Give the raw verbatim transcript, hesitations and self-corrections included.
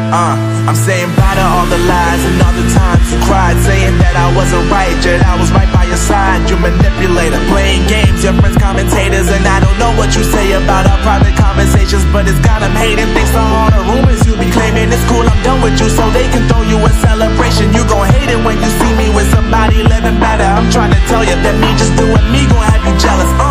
Uh, I'm saying bye to all the lies and all the times you cried, saying that I wasn't right, yet I was right by your side. You manipulator, playing games, your friends commentators, and I don't know what you say about our private conversations, but it's got them hating. Thanks to all the rumors you be claiming, it's cool, I'm done with you, so they can throw you a celebration. You gon' hate it when you see me with somebody living better. I'm trying to tell you that me just doing me gon' have you jealous. uh.